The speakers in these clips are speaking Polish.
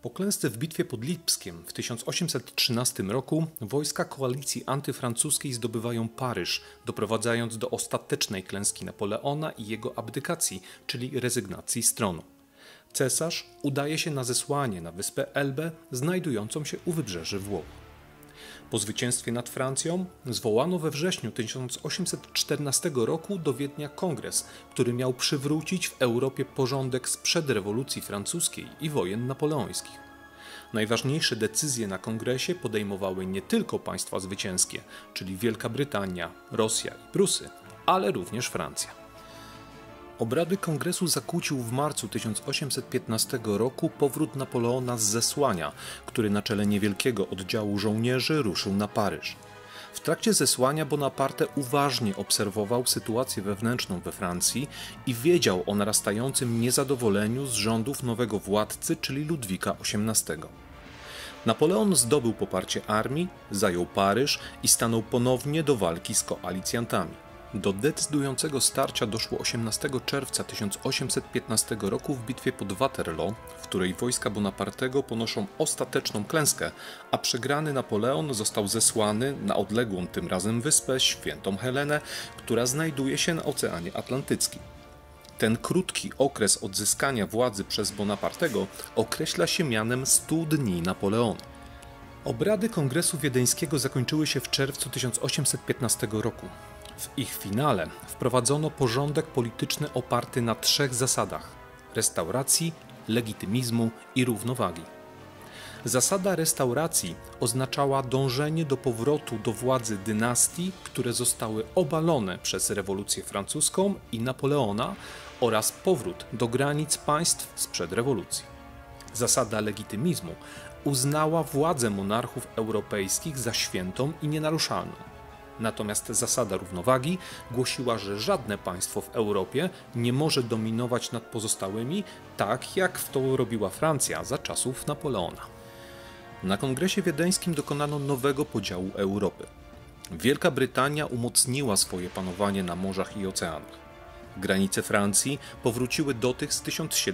Po klęsce w bitwie pod Lipskiem w 1813 roku wojska koalicji antyfrancuskiej zdobywają Paryż, doprowadzając do ostatecznej klęski Napoleona i jego abdykacji, czyli rezygnacji z tronu. Cesarz udaje się na zesłanie na wyspę Elbę, znajdującą się u wybrzeży Włoch. Po zwycięstwie nad Francją zwołano we wrześniu 1814 roku do Wiednia kongres, który miał przywrócić w Europie porządek sprzed rewolucji francuskiej i wojen napoleońskich. Najważniejsze decyzje na kongresie podejmowały nie tylko państwa zwycięskie, czyli Wielka Brytania, Rosja i Prusy, ale również Francja. Obrady kongresu zakłócił w marcu 1815 roku powrót Napoleona z zesłania, który na czele niewielkiego oddziału żołnierzy ruszył na Paryż. W trakcie zesłania Bonaparte uważnie obserwował sytuację wewnętrzną we Francji i wiedział o narastającym niezadowoleniu z rządów nowego władcy, czyli Ludwika XVIII. Napoleon zdobył poparcie armii, zajął Paryż i stanął ponownie do walki z koalicjantami. Do decydującego starcia doszło 18 czerwca 1815 roku w bitwie pod Waterloo, w której wojska Bonapartego ponoszą ostateczną klęskę, a przegrany Napoleon został zesłany na odległą tym razem wyspę Świętą Helenę, która znajduje się na Oceanie Atlantyckim. Ten krótki okres odzyskania władzy przez Bonapartego określa się mianem 100 dni Napoleona. Obrady Kongresu Wiedeńskiego zakończyły się w czerwcu 1815 roku. W ich finale wprowadzono porządek polityczny oparty na 3 zasadach: restauracji, legitymizmu i równowagi. Zasada restauracji oznaczała dążenie do powrotu do władzy dynastii, które zostały obalone przez rewolucję francuską i Napoleona, oraz powrót do granic państw sprzed rewolucji. Zasada legitymizmu uznała władzę monarchów europejskich za świętą i nienaruszalną. Natomiast zasada równowagi głosiła, że żadne państwo w Europie nie może dominować nad pozostałymi, tak jak to robiła Francja za czasów Napoleona. Na Kongresie Wiedeńskim dokonano nowego podziału Europy. Wielka Brytania umocniła swoje panowanie na morzach i oceanach. Granice Francji powróciły do tych z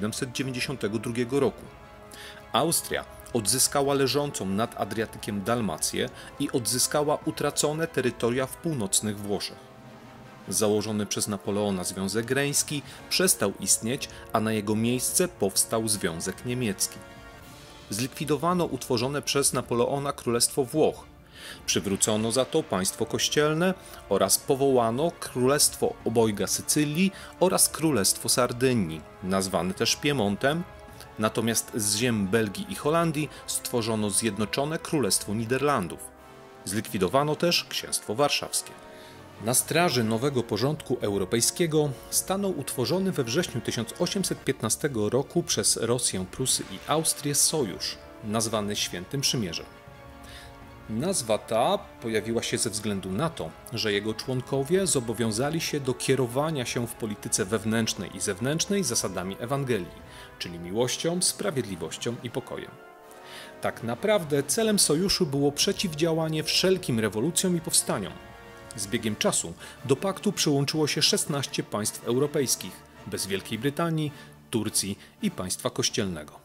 1792 roku. Austria odzyskała leżącą nad Adriatykiem Dalmację i odzyskała utracone terytoria w północnych Włoszech. Założony przez Napoleona Związek Reński przestał istnieć, a na jego miejsce powstał Związek Niemiecki. Zlikwidowano utworzone przez Napoleona Królestwo Włoch. Przywrócono za to państwo kościelne oraz powołano Królestwo Obojga Sycylii oraz Królestwo Sardynii, nazwane też Piemontem. Natomiast z ziem Belgii i Holandii stworzono Zjednoczone Królestwo Niderlandów. Zlikwidowano też Księstwo Warszawskie. Na straży nowego porządku europejskiego stanął utworzony we wrześniu 1815 roku przez Rosję, Prusy i Austrię sojusz, nazwany Świętym Przymierzem. Nazwa ta pojawiła się ze względu na to, że jego członkowie zobowiązali się do kierowania się w polityce wewnętrznej i zewnętrznej zasadami Ewangelii, czyli miłością, sprawiedliwością i pokojem. Tak naprawdę celem sojuszu było przeciwdziałanie wszelkim rewolucjom i powstaniom. Z biegiem czasu do paktu przyłączyło się 16 państw europejskich, bez Wielkiej Brytanii, Turcji i państwa kościelnego.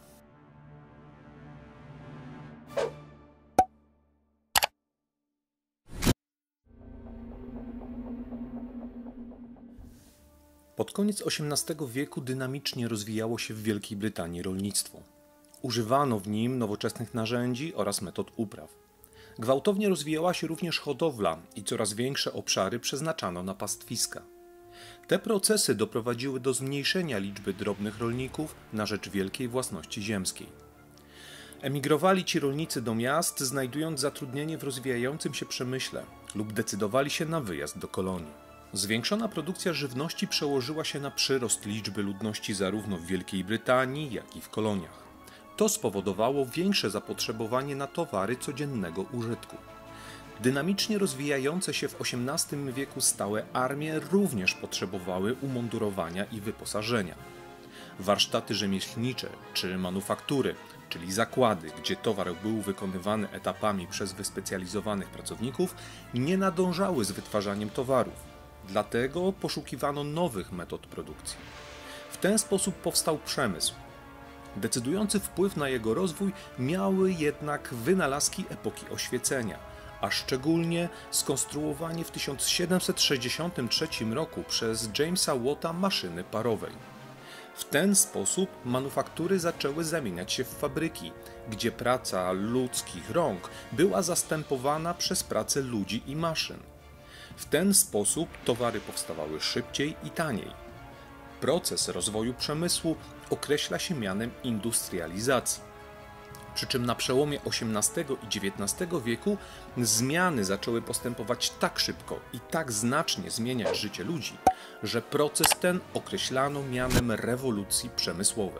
Pod koniec XVIII wieku dynamicznie rozwijało się w Wielkiej Brytanii rolnictwo. Używano w nim nowoczesnych narzędzi oraz metod upraw. Gwałtownie rozwijała się również hodowla i coraz większe obszary przeznaczano na pastwiska. Te procesy doprowadziły do zmniejszenia liczby drobnych rolników na rzecz wielkiej własności ziemskiej. Emigrowali ci rolnicy do miast, znajdując zatrudnienie w rozwijającym się przemyśle lub decydowali się na wyjazd do kolonii. Zwiększona produkcja żywności przełożyła się na przyrost liczby ludności zarówno w Wielkiej Brytanii, jak i w koloniach. To spowodowało większe zapotrzebowanie na towary codziennego użytku. Dynamicznie rozwijające się w XVIII wieku stałe armie również potrzebowały umundurowania i wyposażenia. Warsztaty rzemieślnicze czy manufaktury, czyli zakłady, gdzie towar był wykonywany etapami przez wyspecjalizowanych pracowników, nie nadążały z wytwarzaniem towarów. Dlatego poszukiwano nowych metod produkcji. W ten sposób powstał przemysł. Decydujący wpływ na jego rozwój miały jednak wynalazki epoki oświecenia, a szczególnie skonstruowanie w 1763 roku przez Jamesa Watta maszyny parowej. W ten sposób manufaktury zaczęły zamieniać się w fabryki, gdzie praca ludzkich rąk była zastępowana przez pracę ludzi i maszyn. W ten sposób towary powstawały szybciej i taniej. Proces rozwoju przemysłu określa się mianem industrializacji. Przy czym na przełomie XVIII i XIX wieku zmiany zaczęły postępować tak szybko i tak znacznie zmieniać życie ludzi, że proces ten określano mianem rewolucji przemysłowej.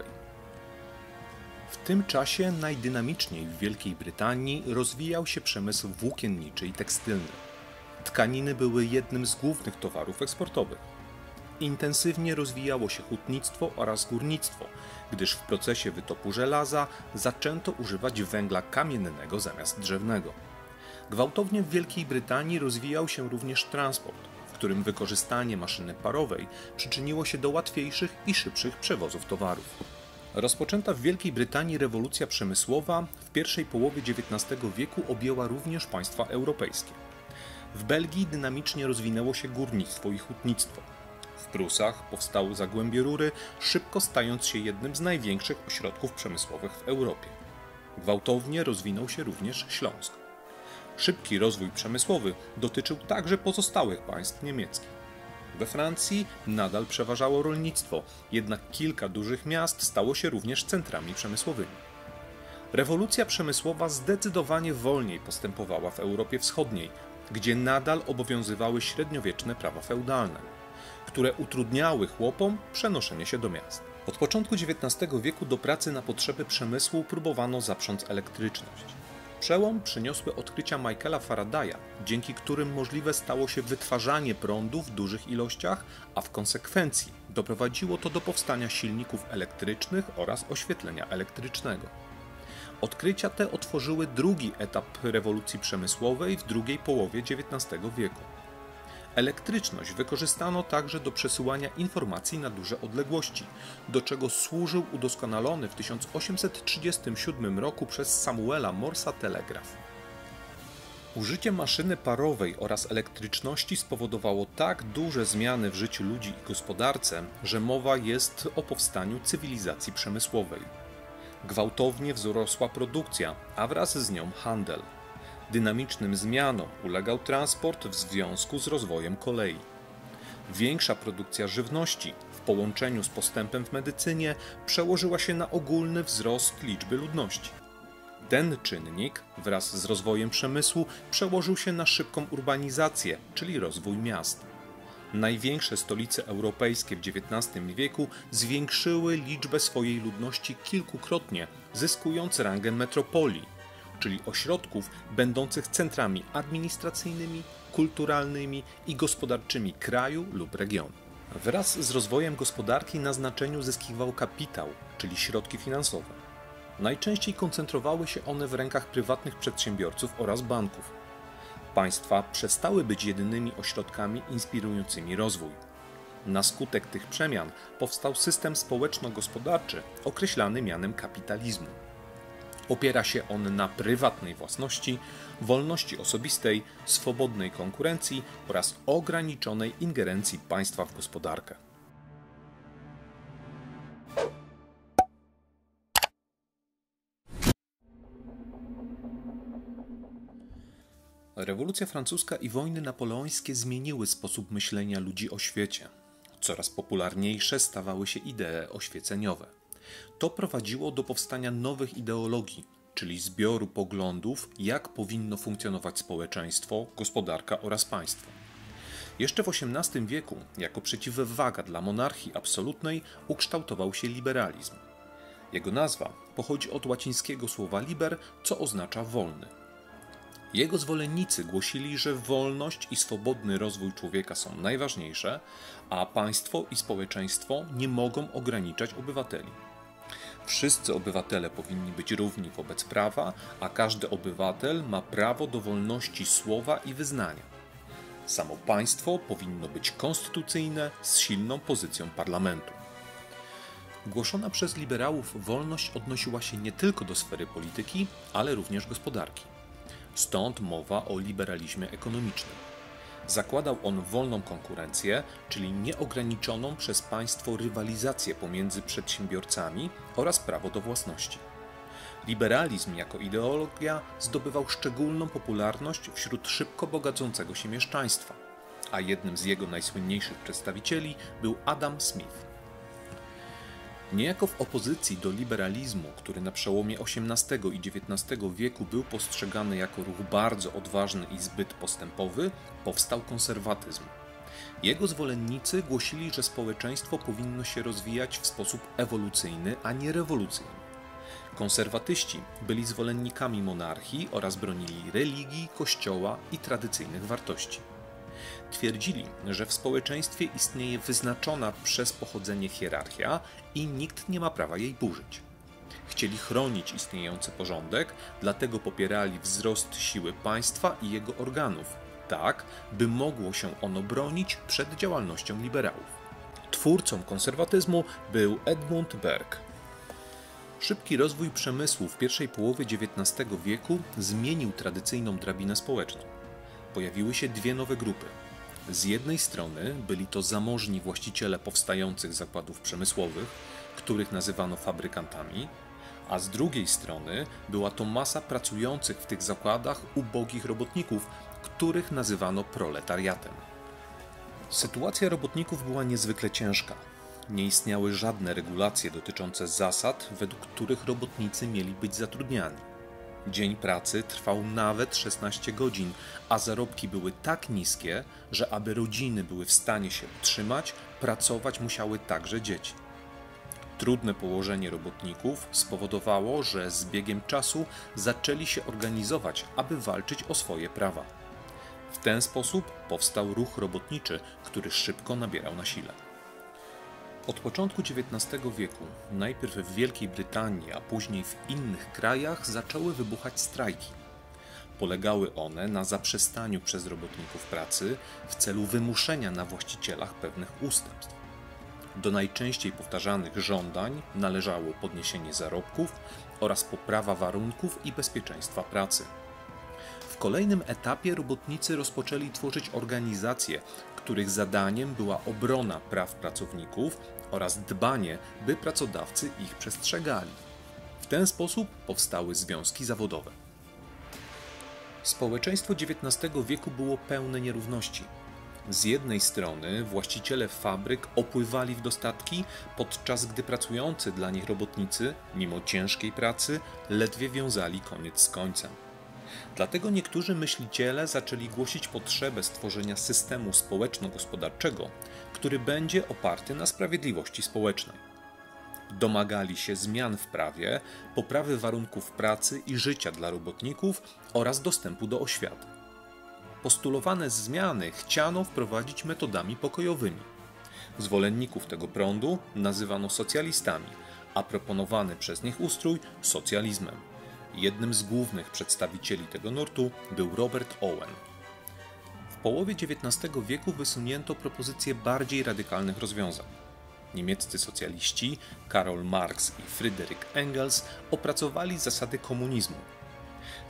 W tym czasie najdynamiczniej w Wielkiej Brytanii rozwijał się przemysł włókienniczy i tekstylny. Tkaniny były jednym z głównych towarów eksportowych. Intensywnie rozwijało się hutnictwo oraz górnictwo, gdyż w procesie wytopu żelaza zaczęto używać węgla kamiennego zamiast drzewnego. Gwałtownie w Wielkiej Brytanii rozwijał się również transport, w którym wykorzystanie maszyny parowej przyczyniło się do łatwiejszych i szybszych przewozów towarów. Rozpoczęta w Wielkiej Brytanii rewolucja przemysłowa w pierwszej połowie XIX wieku objęła również państwa europejskie. W Belgii dynamicznie rozwinęło się górnictwo i hutnictwo. W Prusach powstały zagłębie rury, szybko stając się jednym z największych ośrodków przemysłowych w Europie. Gwałtownie rozwinął się również Śląsk. Szybki rozwój przemysłowy dotyczył także pozostałych państw niemieckich. We Francji nadal przeważało rolnictwo, jednak kilka dużych miast stało się również centrami przemysłowymi. Rewolucja przemysłowa zdecydowanie wolniej postępowała w Europie Wschodniej, gdzie nadal obowiązywały średniowieczne prawa feudalne, które utrudniały chłopom przenoszenie się do miast. Od początku XIX wieku do pracy na potrzeby przemysłu próbowano zaprząc elektryczność. Przełom przyniosły odkrycia Michaela Faradaya, dzięki którym możliwe stało się wytwarzanie prądu w dużych ilościach, a w konsekwencji doprowadziło to do powstania silników elektrycznych oraz oświetlenia elektrycznego. Odkrycia te otworzyły drugi etap rewolucji przemysłowej w drugiej połowie XIX wieku. Elektryczność wykorzystano także do przesyłania informacji na duże odległości, do czego służył udoskonalony w 1837 roku przez Samuela Morsa telegraf. Użycie maszyny parowej oraz elektryczności spowodowało tak duże zmiany w życiu ludzi i gospodarce, że mowa jest o powstaniu cywilizacji przemysłowej. Gwałtownie wzrosła produkcja, a wraz z nią handel. Dynamicznym zmianom ulegał transport w związku z rozwojem kolei. Większa produkcja żywności w połączeniu z postępem w medycynie przełożyła się na ogólny wzrost liczby ludności. Ten czynnik wraz z rozwojem przemysłu przełożył się na szybką urbanizację, czyli rozwój miast. Największe stolice europejskie w XIX wieku zwiększyły liczbę swojej ludności kilkukrotnie, zyskując rangę metropolii, czyli ośrodków będących centrami administracyjnymi, kulturalnymi i gospodarczymi kraju lub regionu. Wraz z rozwojem gospodarki na znaczeniu zyskiwał kapitał, czyli środki finansowe. Najczęściej koncentrowały się one w rękach prywatnych przedsiębiorców oraz banków. Państwa przestały być jedynymi ośrodkami inspirującymi rozwój. Na skutek tych przemian powstał system społeczno-gospodarczy określany mianem kapitalizmu. Opiera się on na prywatnej własności, wolności osobistej, swobodnej konkurencji oraz ograniczonej ingerencji państwa w gospodarkę. Rewolucja francuska i wojny napoleońskie zmieniły sposób myślenia ludzi o świecie. Coraz popularniejsze stawały się idee oświeceniowe. To prowadziło do powstania nowych ideologii, czyli zbioru poglądów, jak powinno funkcjonować społeczeństwo, gospodarka oraz państwo. Jeszcze w XVIII wieku, jako przeciwwaga dla monarchii absolutnej, ukształtował się liberalizm. Jego nazwa pochodzi od łacińskiego słowa liber, co oznacza wolny. Jego zwolennicy głosili, że wolność i swobodny rozwój człowieka są najważniejsze, a państwo i społeczeństwo nie mogą ograniczać obywateli. Wszyscy obywatele powinni być równi wobec prawa, a każdy obywatel ma prawo do wolności słowa i wyznania. Samo państwo powinno być konstytucyjne z silną pozycją parlamentu. Głoszona przez liberałów wolność odnosiła się nie tylko do sfery polityki, ale również gospodarki. Stąd mowa o liberalizmie ekonomicznym. Zakładał on wolną konkurencję, czyli nieograniczoną przez państwo rywalizację pomiędzy przedsiębiorcami oraz prawo do własności. Liberalizm jako ideologia zdobywał szczególną popularność wśród szybko bogacącego się mieszczaństwa, a jednym z jego najsłynniejszych przedstawicieli był Adam Smith. Niejako w opozycji do liberalizmu, który na przełomie XVIII i XIX wieku był postrzegany jako ruch bardzo odważny i zbyt postępowy, powstał konserwatyzm. Jego zwolennicy głosili, że społeczeństwo powinno się rozwijać w sposób ewolucyjny, a nie rewolucyjny. Konserwatyści byli zwolennikami monarchii oraz bronili religii, kościoła i tradycyjnych wartości. Twierdzili, że w społeczeństwie istnieje wyznaczona przez pochodzenie hierarchia i nikt nie ma prawa jej burzyć. Chcieli chronić istniejący porządek, dlatego popierali wzrost siły państwa i jego organów, tak by mogło się ono bronić przed działalnością liberałów. Twórcą konserwatyzmu był Edmund Burke. Szybki rozwój przemysłu w pierwszej połowie XIX wieku zmienił tradycyjną drabinę społeczną. Pojawiły się dwie nowe grupy. Z jednej strony byli to zamożni właściciele powstających zakładów przemysłowych, których nazywano fabrykantami, a z drugiej strony była to masa pracujących w tych zakładach ubogich robotników, których nazywano proletariatem. Sytuacja robotników była niezwykle ciężka. Nie istniały żadne regulacje dotyczące zasad, według których robotnicy mieli być zatrudniani. Dzień pracy trwał nawet 16 godzin, a zarobki były tak niskie, że aby rodziny były w stanie się utrzymać, pracować musiały także dzieci. Trudne położenie robotników spowodowało, że z biegiem czasu zaczęli się organizować, aby walczyć o swoje prawa. W ten sposób powstał ruch robotniczy, który szybko nabierał na sile. Od początku XIX wieku, najpierw w Wielkiej Brytanii, a później w innych krajach zaczęły wybuchać strajki. Polegały one na zaprzestaniu przez robotników pracy w celu wymuszenia na właścicielach pewnych ustępstw. Do najczęściej powtarzanych żądań należało podniesienie zarobków oraz poprawa warunków i bezpieczeństwa pracy. W kolejnym etapie robotnicy rozpoczęli tworzyć organizacje, których zadaniem była obrona praw pracowników oraz dbanie, by pracodawcy ich przestrzegali. W ten sposób powstały związki zawodowe. Społeczeństwo XIX wieku było pełne nierówności. Z jednej strony właściciele fabryk opływali w dostatki, podczas gdy pracujący dla nich robotnicy, mimo ciężkiej pracy, ledwie wiązali koniec z końcem. Dlatego niektórzy myśliciele zaczęli głosić potrzebę stworzenia systemu społeczno-gospodarczego, który będzie oparty na sprawiedliwości społecznej. Domagali się zmian w prawie, poprawy warunków pracy i życia dla robotników oraz dostępu do oświaty. Postulowane zmiany chciano wprowadzić metodami pokojowymi. Zwolenników tego prądu nazywano socjalistami, a proponowany przez nich ustrój socjalizmem. Jednym z głównych przedstawicieli tego nurtu był Robert Owen. W połowie XIX wieku wysunięto propozycje bardziej radykalnych rozwiązań. Niemieccy socjaliści Karl Marx i Friedrich Engels opracowali zasady komunizmu. W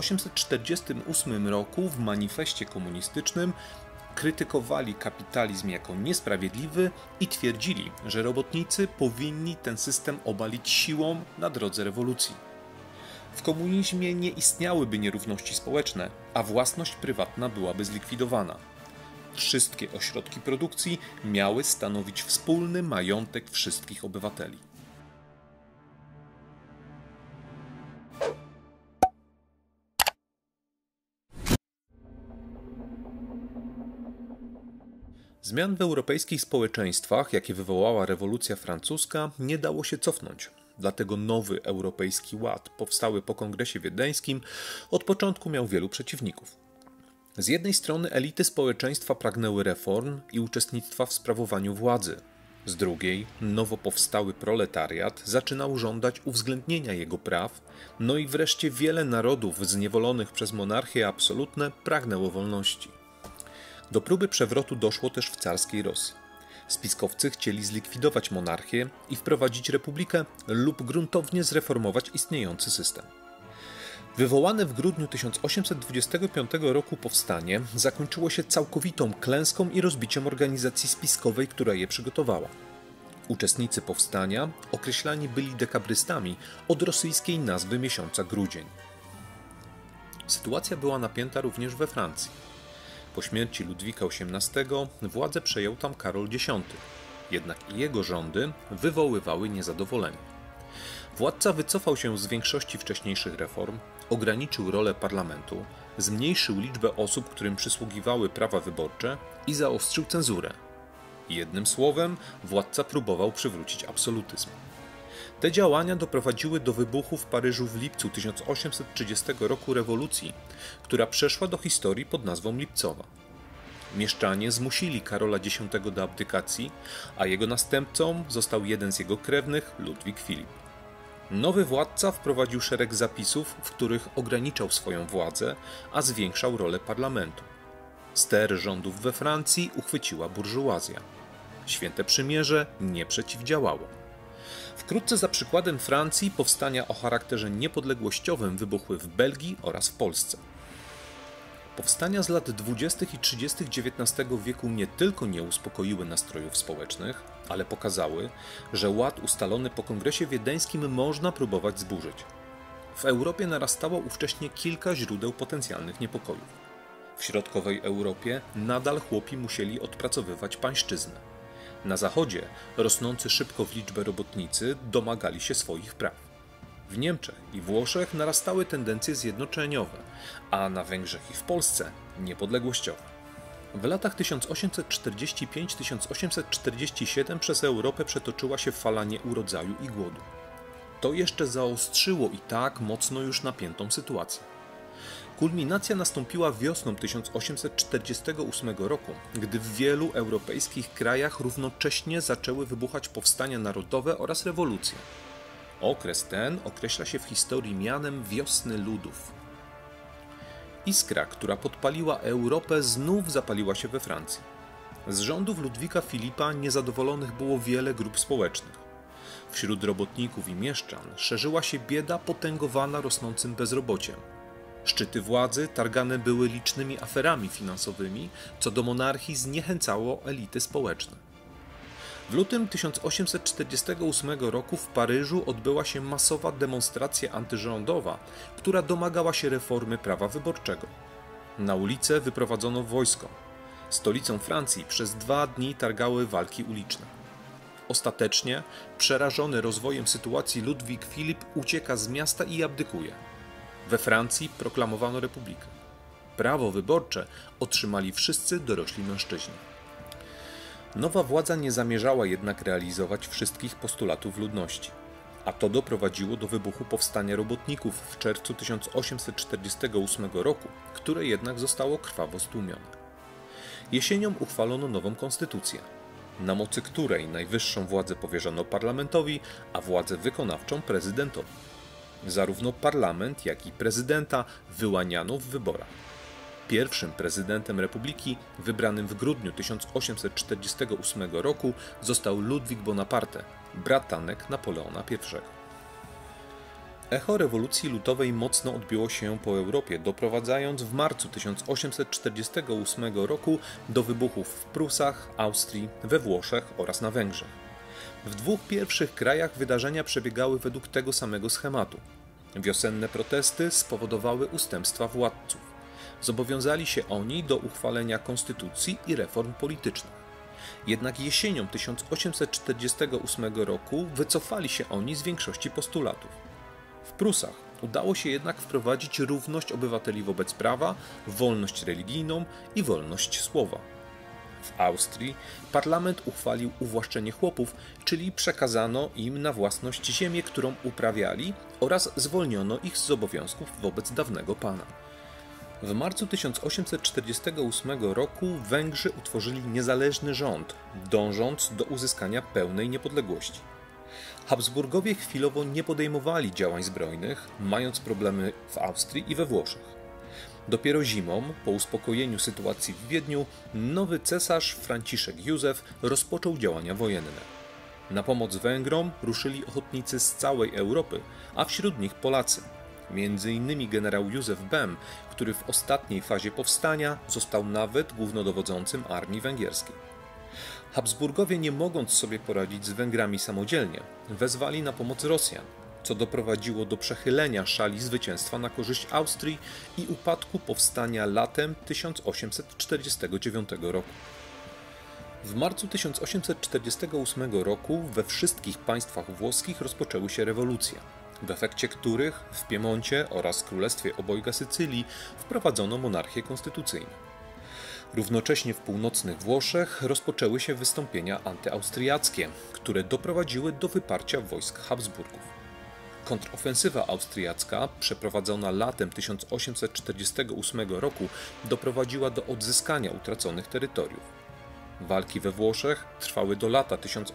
1848 roku w manifestie komunistycznym krytykowali kapitalizm jako niesprawiedliwy i twierdzili, że robotnicy powinni ten system obalić siłą na drodze rewolucji. W komunizmie nie istniałyby nierówności społeczne, a własność prywatna byłaby zlikwidowana. Wszystkie ośrodki produkcji miały stanowić wspólny majątek wszystkich obywateli. Zmian w europejskich społeczeństwach, jakie wywołała rewolucja francuska, nie dało się cofnąć. Dlatego nowy Europejski Ład, powstały po Kongresie Wiedeńskim, od początku miał wielu przeciwników. Z jednej strony elity społeczeństwa pragnęły reform i uczestnictwa w sprawowaniu władzy. Z drugiej nowo powstały proletariat zaczynał żądać uwzględnienia jego praw, no i wreszcie wiele narodów zniewolonych przez monarchie absolutne pragnęło wolności. Do próby przewrotu doszło też w carskiej Rosji. Spiskowcy chcieli zlikwidować monarchię i wprowadzić republikę lub gruntownie zreformować istniejący system. Wywołane w grudniu 1825 roku powstanie zakończyło się całkowitą klęską i rozbiciem organizacji spiskowej, która je przygotowała. Uczestnicy powstania określani byli dekabrystami od rosyjskiej nazwy miesiąca grudzień. Sytuacja była napięta również we Francji. Po śmierci Ludwika XVIII władzę przejął tam Karol X, jednak jego rządy wywoływały niezadowolenie. Władca wycofał się z większości wcześniejszych reform, ograniczył rolę parlamentu, zmniejszył liczbę osób, którym przysługiwały prawa wyborcze i zaostrzył cenzurę. Jednym słowem, władca próbował przywrócić absolutyzm. Te działania doprowadziły do wybuchu w Paryżu w lipcu 1830 roku rewolucji, która przeszła do historii pod nazwą Lipcowa. Mieszczanie zmusili Karola X do abdykacji, a jego następcą został jeden z jego krewnych, Ludwik Filip. Nowy władca wprowadził szereg zapisów, w których ograniczał swoją władzę, a zwiększał rolę parlamentu. Ster rządów we Francji uchwyciła burżuazja. Święte Przymierze nie przeciwdziałało. Wkrótce za przykładem Francji powstania o charakterze niepodległościowym wybuchły w Belgii oraz w Polsce. Powstania z lat 20. i 30. XIX wieku nie tylko nie uspokoiły nastrojów społecznych, ale pokazały, że ład ustalony po Kongresie Wiedeńskim można próbować zburzyć. W Europie narastało ówcześnie kilka źródeł potencjalnych niepokojów. W środkowej Europie nadal chłopi musieli odpracowywać pańszczyznę. Na zachodzie rosnący szybko w liczbę robotnicy domagali się swoich praw. W Niemczech i Włoszech narastały tendencje zjednoczeniowe, a na Węgrzech i w Polsce niepodległościowe. W latach 1845-1847 przez Europę przetoczyła się fala nieurodzaju i głodu. To jeszcze zaostrzyło i tak mocno już napiętą sytuację. Kulminacja nastąpiła wiosną 1848 roku, gdy w wielu europejskich krajach równocześnie zaczęły wybuchać powstania narodowe oraz rewolucje. Okres ten określa się w historii mianem Wiosny Ludów. Iskra, która podpaliła Europę, znów zapaliła się we Francji. Z rządów Ludwika Filipa niezadowolonych było wiele grup społecznych. Wśród robotników i mieszczan szerzyła się bieda potęgowana rosnącym bezrobociem. Szczyty władzy targane były licznymi aferami finansowymi, co do monarchii zniechęcało elity społeczne. W lutym 1848 roku w Paryżu odbyła się masowa demonstracja antyrządowa, która domagała się reformy prawa wyborczego. Na ulice wyprowadzono wojsko. Stolicą Francji przez 2 dni targały walki uliczne. Ostatecznie, przerażony rozwojem sytuacji, Ludwik Filip ucieka z miasta i abdykuje. We Francji proklamowano republikę. Prawo wyborcze otrzymali wszyscy dorośli mężczyźni. Nowa władza nie zamierzała jednak realizować wszystkich postulatów ludności, a to doprowadziło do wybuchu powstania robotników w czerwcu 1848 roku, które jednak zostało krwawo stłumione. Jesienią uchwalono nową konstytucję, na mocy której najwyższą władzę powierzono parlamentowi, a władzę wykonawczą prezydentowi. Zarówno parlament, jak i prezydenta wyłaniano w wyborach. Pierwszym prezydentem republiki, wybranym w grudniu 1848 roku, został Ludwik Bonaparte, bratanek Napoleona I. Echo rewolucji lutowej mocno odbiło się po Europie, doprowadzając w marcu 1848 roku do wybuchów w Prusach, Austrii, we Włoszech oraz na Węgrzech. W 2 pierwszych krajach wydarzenia przebiegały według tego samego schematu. Wiosenne protesty spowodowały ustępstwa władców. Zobowiązali się oni do uchwalenia konstytucji i reform politycznych. Jednak jesienią 1848 roku wycofali się oni z większości postulatów. W Prusach udało się jednak wprowadzić równość obywateli wobec prawa, wolność religijną i wolność słowa. W Austrii parlament uchwalił uwłaszczenie chłopów, czyli przekazano im na własność ziemię, którą uprawiali, oraz zwolniono ich z obowiązków wobec dawnego pana. W marcu 1848 roku Węgrzy utworzyli niezależny rząd, dążąc do uzyskania pełnej niepodległości. Habsburgowie chwilowo nie podejmowali działań zbrojnych, mając problemy w Austrii i we Włoszech. Dopiero zimą, po uspokojeniu sytuacji w Wiedniu, nowy cesarz Franciszek Józef rozpoczął działania wojenne. Na pomoc Węgrom ruszyli ochotnicy z całej Europy, a wśród nich Polacy. Między innymi generał Józef Bem, który w ostatniej fazie powstania został nawet głównodowodzącym armii węgierskiej. Habsburgowie, nie mogąc sobie poradzić z Węgrami samodzielnie, wezwali na pomoc Rosjan, co doprowadziło do przechylenia szali zwycięstwa na korzyść Austrii i upadku powstania latem 1849 roku. W marcu 1848 roku we wszystkich państwach włoskich rozpoczęły się rewolucje, w efekcie których w Piemoncie oraz Królestwie Obojga Sycylii wprowadzono monarchię konstytucyjną. Równocześnie w północnych Włoszech rozpoczęły się wystąpienia antyaustriackie, które doprowadziły do wyparcia wojsk Habsburgów. Kontrofensywa austriacka, przeprowadzona latem 1848 roku, doprowadziła do odzyskania utraconych terytoriów. Walki we Włoszech trwały do lata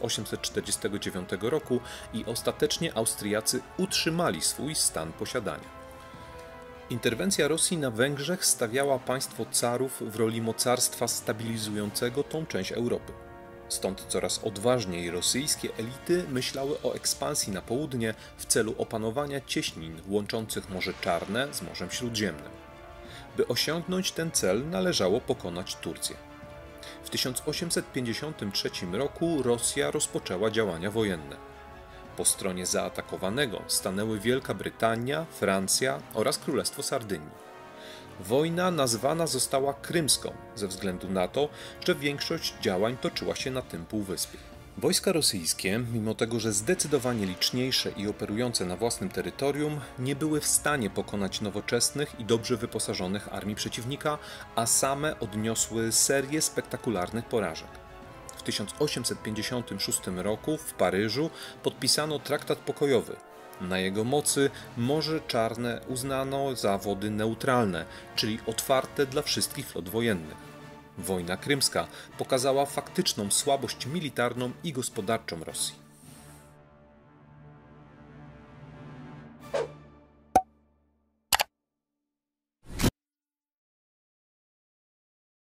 1849 roku i ostatecznie Austriacy utrzymali swój stan posiadania. Interwencja Rosji na Węgrzech stawiała państwo carów w roli mocarstwa stabilizującego tą część Europy. Stąd coraz odważniej rosyjskie elity myślały o ekspansji na południe w celu opanowania cieśnin łączących Morze Czarne z Morzem Śródziemnym. By osiągnąć ten cel, należało pokonać Turcję. W 1853 roku Rosja rozpoczęła działania wojenne. Po stronie zaatakowanego stanęły Wielka Brytania, Francja oraz Królestwo Sardynii. Wojna nazwana została krymską ze względu na to, że większość działań toczyła się na tym półwyspie. Wojska rosyjskie, mimo tego, że zdecydowanie liczniejsze i operujące na własnym terytorium, nie były w stanie pokonać nowoczesnych i dobrze wyposażonych armii przeciwnika, a same odniosły serię spektakularnych porażek. W 1856 roku w Paryżu podpisano traktat pokojowy. Na jego mocy Morze Czarne uznano za wody neutralne, czyli otwarte dla wszystkich flot wojennych. Wojna krymska pokazała faktyczną słabość militarną i gospodarczą Rosji.